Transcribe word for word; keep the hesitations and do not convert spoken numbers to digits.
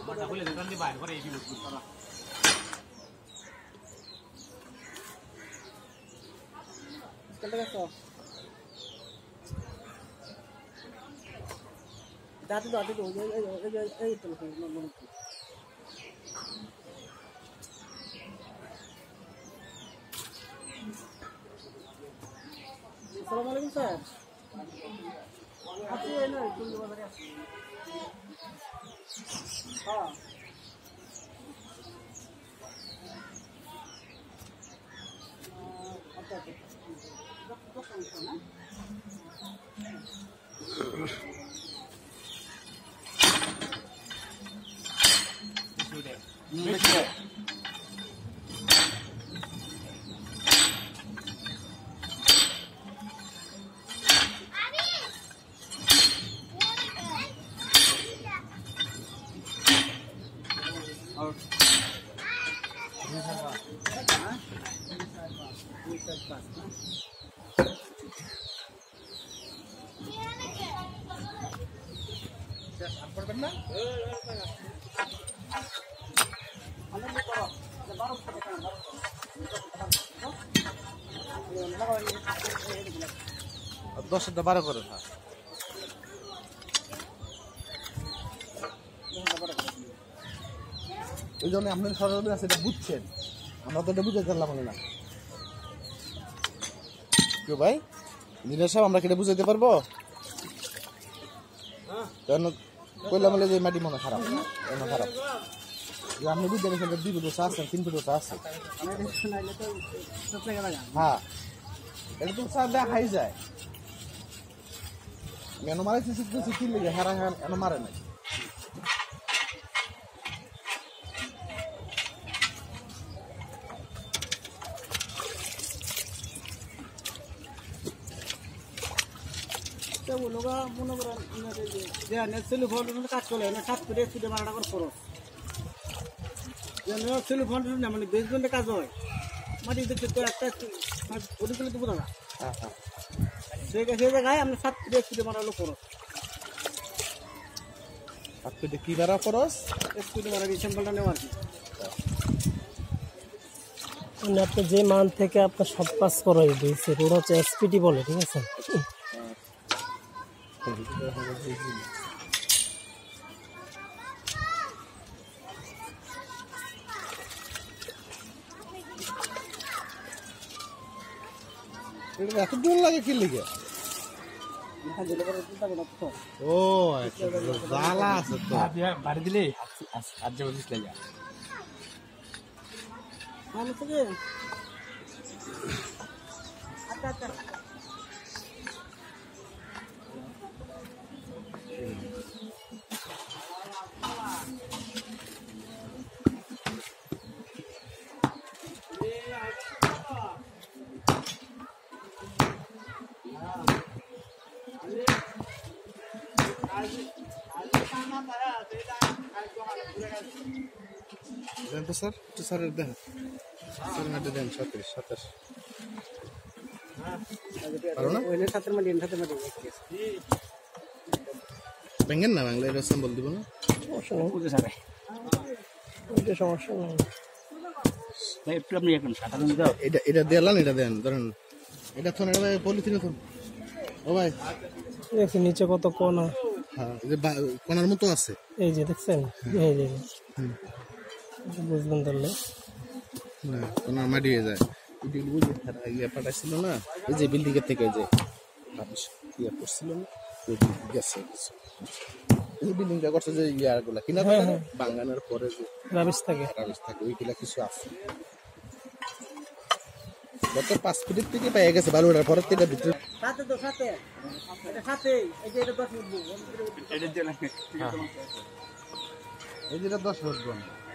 দাঁতে দাঁতে তো এই তো আসসালামু আলাইকুম স্যার আছি এই না কুল বাজারে আছি হ্যাঁ আচ্ছা আচ্ছা না দশ বারো করে না এই জন্য আপনার সরকার আছে এটা বুঝছেন আমরা তো এটা বুঝতে পারলাম না কেউ ভাই দিনের সব আমরা কেটে বুঝাইতে পারবো কারণ কইলাম যে মাটি মনে খারাপ মনে খারাপ যে আপনি বুঝতে গেছেন দুই ফুট ওটা আছে তিন ফুট ওটা আছে হ্যাঁ এটা তো স্যার দেখাই যায় মেনো মারাইছি শিখতেছি কি লেগে হারা হারা এনো মারে নাই লোক মনে করেন সেলু ফোন কাজ চলে না সাত ফুটে ফুটে মারাটা করে খরচ সেলু ফোন না মানে বেসমেন্টে কাজ হয় মাটি দেখতে তো একটা ওদিক গেলে তো বোঝা না সেই জায়গায় আমরা সাত ফুটে ফুটে মারালো খরচ সাত ফুটে কি মারা খরচ এক ফুটে মারা স্যাম্পলটা নেওয়া আর কি আপনি যে মান থেকে আপনার সব কাজ করাই দিয়েছে ওরা হচ্ছে এসপিটি বলে ঠিক আছে এত দূর লাগে কি লিগে ও জ্বালা আছে তো বাড়ি দিলে আজ যাবো দিস লাগে আচ্ছা আচ্ছা দেন তো স্যার তো স্যারের দেন স্যার হাতে দেন সাতাশ সাতাশ পারো না ভেঙ্গেন না বাংলা এটা স্যাম্পল দিব না সমস্যা নেই এটা এটা দেন এটা দেন ধরেন এটা থন এটা পলিথিনে থন ও ভাই দেখছি নিচে কত কোনা হ্যাঁ এই যে কোনার মতো আছে এই যে দেখছেন এই যে বুঝবেন তাহলে না কোনার মাটি হয়ে যায় এটা বুঝে তারা ইয়ে পাঠাইছিল না এই যে বিল্ডিং এর থেকে যে ইয়ে করছিল না ওই গেছে এই বিল্ডিংটা করছে যে ইয়ারগুলা কিনা বাঙ্গানোর পরে যে রাবিশ থাকে রাবিশ থাকে ওইগুলা কিছু আছে গত পাঁচ ফিটের থেকে পেয়ে গেছে বালুটার পরের থেকে ভিতরে সাথে তো সাথে এটা সাথে এই যে এটা দশ ফুট এটা দিয়ে এই যেটা দশ ফুট